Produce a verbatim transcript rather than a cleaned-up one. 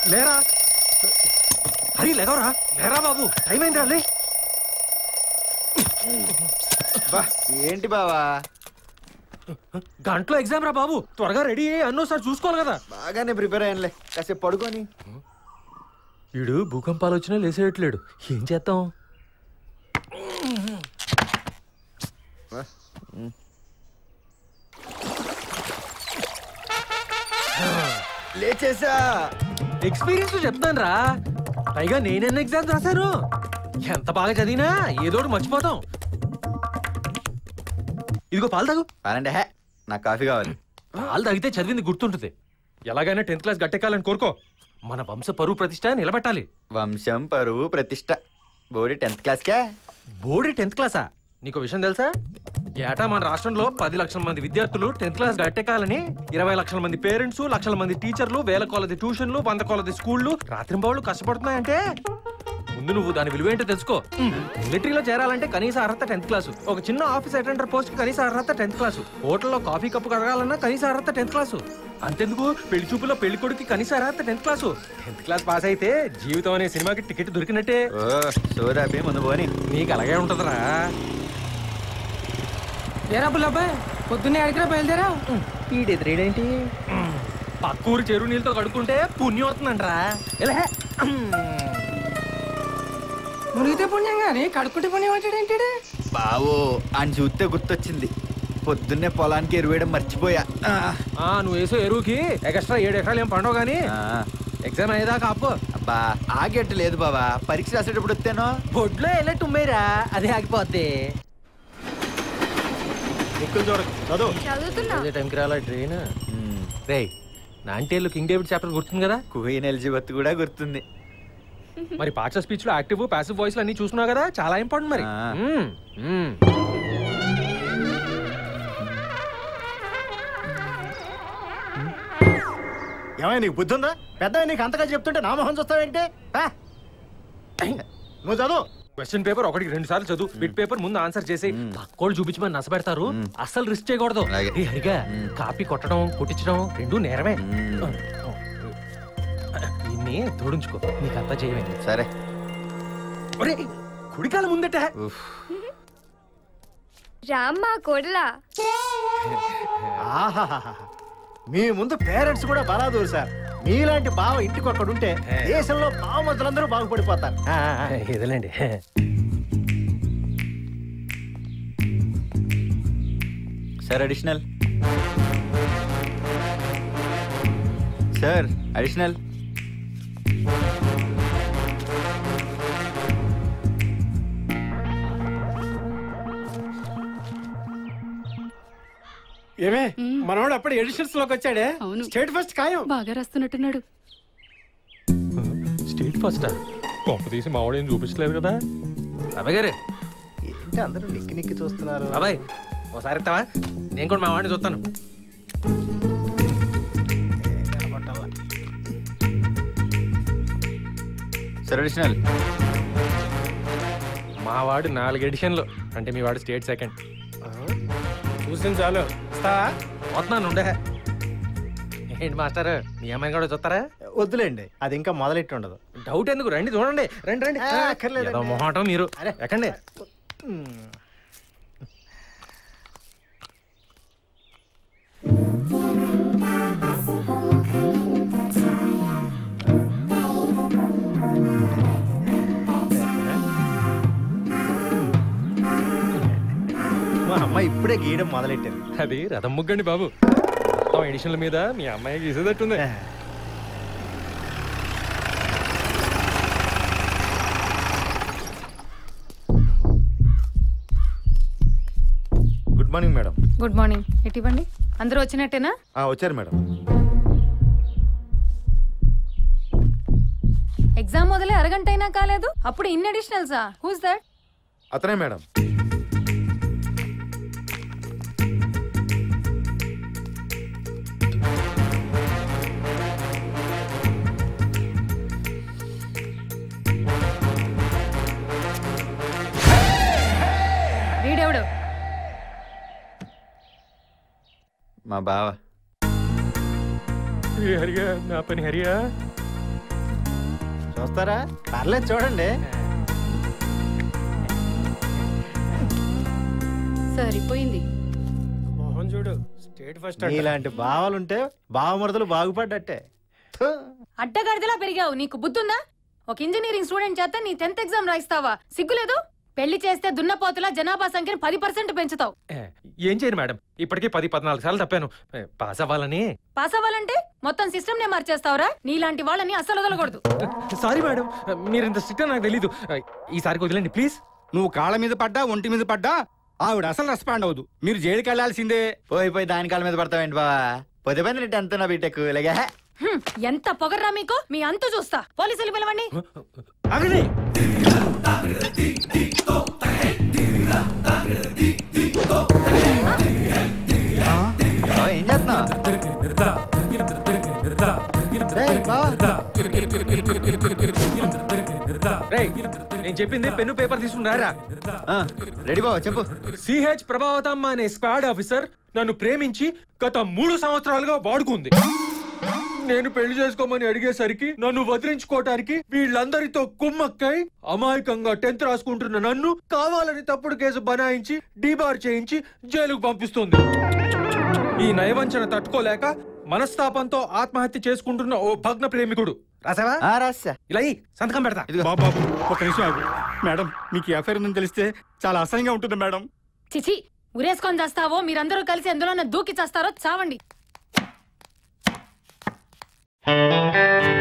లేరా హరి లేవరా లేరా బాబు టైం అయింది రా. ఏంటి బావా గంటలో ఎగ్జామ్ రా బాబు, త్వరగా రెడీ అయ్యి అన్నోసారి చూసుకోవాలి కదా. బాగానే ప్రిపేర్ అయ్యానులే, కాసేపు పడుకొని. వీడు భూకంపాలు వచ్చినా లేసేయట్లేడు, ఏం చేద్దాం? లేచేసా. ఎక్స్పీరియన్స్ చెప్తాను రా, పైగా నేనెన్న ఎగ్జామ్స్ రాశాను. ఎంత బాగా చదివినా ఏదోటి మర్చిపోతాం. ఇదిగో పాలు తాగు. పాలంటే హే నాకు కాఫీ కావాలి. పాలు తాగితే చదివింది గుర్తుంటుంది. ఎలాగైనా టెన్త్ క్లాస్ గట్టెక్కాలని కోరుకో. మన వంశ పరువు ప్రతిష్ట నిలబెట్టాలి. వంశం పరువు ప్రతిష్ట. బోడి టెన్త్ క్లాస్కే. బోడి టెన్త్ క్లాసా? నీకు విషయం తెలుసా? ఏటా మన రాష్ట్రంలో పది లక్షల మంది విద్యార్థులు టెన్త్ క్లాస్ గట్టెక్కాలని ఇరవై లక్షల మంది పేరెంట్స్, లక్షల మంది టీచర్లు, వేల కొలది ట్యూషన్లు, వంద కొలది స్కూళ్లు రాత్రింబావులు కష్టపడుతున్నాయంటే ముందు నువ్వు దాని విలువేంటో తెలుసుకో. మిలిటరీలో చేరాలంటే కనీస అర్హత టెన్త్ క్లాసు. ఒక చిన్న ఆఫీస్ అటెండర్ పోస్ట్ కనీస అర్హత టెన్త్ క్లాసు. హోటల్లో కాఫీ కప్పు కడగాలన్నా కనీస అర్హత టెన్త్ క్లాసు. అంతెందుకు పెళ్లి చూపులో పెళ్లి కొడుకు కనీస అర్హత tenth class. Tenth class pass అయితే జీవితం అనే సినిమాకి టికెట్ దొరికినట్టే. సోదాపి ముందు పోని. నీకు అలాగే ఉంటదిరా. ఏరా బుల్లబ్బాయ్, పొద్దున్నే అడిగిరా బయలుదేరా. ఈడెదురేడేంటి? పక్కూరు చెరువు నీళ్ళతో కడుక్కుంటే పుణ్యం అవుతుందంట్రా. మునిగితే పుణ్యం గాని కడుక్కుంటే పుణ్యం అంటాడేంటి? బావో అని చూస్తే గుర్తొచ్చింది, పొద్దున్నే పొలానికి ఎరువేయడం మర్చిపోయా. నువ్వు వేసే ఎరువుకి ఎక్స్ట్రా ఏడు ఎకరాలు ఏం పండవు గానీ ఎగ్జామ్ అయ్యేదాకా అప్పు. అబ్బా ఆగేట్టు లేదు బావా, పరీక్ష రాసేటప్పుడు వస్తేనో బొడ్లో వెళ్ళే తుమ్మేరా, అదే ఆగిపోద్ది. అదే టైంకి రాలా ట్రైన్. రే నాంటేళ్ళు కింగ్ డేవిడ్ చాప్టర్ గుర్తుంది కదా? క్వీన్ ఎలిజబెత్ కూడా గుర్తుంది. మరి పార్ట్స్ స్పీచ్ లో యాక్టివ్ ప్యాసివ్ వాయిస్ అన్ని చూసుకున్నావు కదా, చాలా ఇంపార్టెంట్. మరి ఏమైనా నీకు బుద్ధి ఉందా? పెద్ద నీకు అంతగా చెప్తుంటే నా మొహం చూస్తావేంటి? నువ్వు చదువు. క్వశ్చన్ పేపర్ ఒకటికి రెండు సార్లు చదువు, బిట్ పేపర్ ముందు ఆన్సర్ చేసి పక్కోళ్ళు చూపించమని నసపెడతారు. అస్సలు రిస్క్ చేయకూడదు. హరిగా కాపీ కొట్టడం కొట్టించడం రెండు నేరమే. దీన్ని తోడించుకో, నీకు అంతా చేయమే. సరే కుడికాల ముందట రామ్మా కోడలా. మీ ముందు పేరెంట్స్ కూడా బలాదూరు సార్. మీలాంటి బావ ఇంటికి ఒక్కడుంటే దేశంలో బావమతులందరూ బాగుపడిపోతారు. ఇదేలేండి. Sir additional. Sir additional. ఏమే మనోడు అప్పుడు ఎడిషన్స్ లోకి వచ్చాడే. స్టేట్ ఫస్ట్ ఖాయం. బాగా రాస్తున్నట్టున్నాడు. స్టేట్ ఫస్ట్ గొప్ప తీసి మావాడు ఏం చూపించలేదు కదా. అబ్బాయి గారు ఏంటి అందరూ నిక్కి నిక్కి చూస్తున్నారు? అబ్బాయి ఒకసారి ఇస్తావా? నేను కూడా మా వాడిని చూస్తాను. Sir additional. మా వాడు నాలుగు ఎడిషన్లు అంటే మీ వాడు స్టేట్ సెకండ్. చూసింది చాలు. వస్తున్నాను ఉండే. ఏంటి మాస్టర్, మీ అమ్మాయిని కూడా చూస్తారా? వద్దులేండి, అది ఇంకా మొదలెట్టి ఉండదు. డౌట్ ఎందుకు, రండి చూడండి. రండి రండి. ఏదో మొహాటం మీరు. ఎక్కండి. మా అమ్మాయి ఇప్పుడే గీయడం మొదలెట్టారు. అది రథం ముగ్గండి బాబు. మొత్తం ఎడిషన్ల మీద మీ అమ్మాయి గీసేటట్టుంది. Good morning madam. Good morning. ఎటు ఇవ్వండి. అందరూ వచ్చినట్టేనా? వచ్చారు మేడం. ఎగ్జామ్ మొదలై అరగంట అయినా కాలేదు, అప్పుడు ఇన్ అడిషనల్సా? Who's that? అతనే మేడం. వీడెవడు? మా బావ. హరియా, నా పని హరియా. చూస్తారా? పర్లేదు చూడండి. సరిపోయింది. మోహన్ చూడు స్టేట్ ఫస్ట్. ఇలాంటి బావలుంటే బావమరుదులు బాగుపడ్డట్టే. థు. అడ్డగాడిదలా పెరిగావు. నీకు బుద్ధుందా? ఒక ఇంజనీరింగ్ స్టూడెంట్ చేత నీ టెన్త్ ఎగ్జామ్ రాయిస్తావా? సిగ్గులేదు? పెళ్లి చేస్తే దున్నపోతులా జనాభా సంఖ్యను పది పర్సెంట్ పెంచుతావు. ఏ, ఏం చేయను మేడం, ఇప్పటికీ పది పద్నాలుగు సార్లు తప్పాను. ఏ, పాస్ అవ్వాలని. పాస్ అవ్వాలంటే మొత్తం సిస్టమ్ నే మార్చేస్తావురా? నీలాంటి వాళ్ళని అస్సలు వదలకూడదు. సారీ మేడం, మీరు ఇంత స్ట్రిక్ట్ నాకు తెలీదు. ఈసారికి వదిలేండి ప్లీజ్. నువ్వు కాళ్ళ మీద పడ్డా ఒంటి మీద పడ్డా ఆవిడ అసలు రెస్పాండ్ అవ్వదు. మీరు జైలుకి వెళ్లాల్సిందే. పోయి పోయి దాని కాళ్ళ మీద పడతావేంటి బావా? పొద్దు పది టెన్త్ నా బీటెక్ ఇలాగే. హ్మ్, ఎంత పొగర్రా మీకు? మీ అంతు చూస్తా. పోలీసులు పిలవండి. ఆగండి. ఏం చేస్తున్నావు? రేయ్, నేను చెప్పింది పెన్ను పేపర్ తీసుకున్నారా? రెడీ బావ చెప్పు. సిహెచ్ ప్రభావతమ్మ అనే స్క్వాడ్ ఆఫీసర్ నన్ను ప్రేమించి గత మూడు సంవత్సరాలుగా వాడుకుంది. నేను పెళ్లి చేసుకోమని అడిగేసరికి నన్ను వదిలించుకోవటానికి వీళ్ళందరితో కుమ్మక్కై అమాయకంగా టెన్త్ రాసుకుంటున్న నన్ను కావాలని తప్పుడు కేసు బనాయించి డీబార్ చేయించి జైలుకు పంపిస్తుంది. ఈ నయవంచన తట్టుకోలేక మనస్తాపంతో ఆత్మహత్య చేసుకుంటున్న ఓ భగ్న ప్రేమికుడు. రాసావా? ఆ, రాసా. ఇలా ఇయ్యి, సంతకం పెడతా. బాబు బాబు ఒక నిమిషం ఆగు. మేడం మీకు ఈ అఫైర్ ఉందని తెలిస్తే చాలా అసహ్యంగా ఉంటుంది మేడం. చిచి, ఉరేసుకొని చేస్తావో మీరందరూ కలిసి ఎందులో దూకి చేస్తారో చావండి.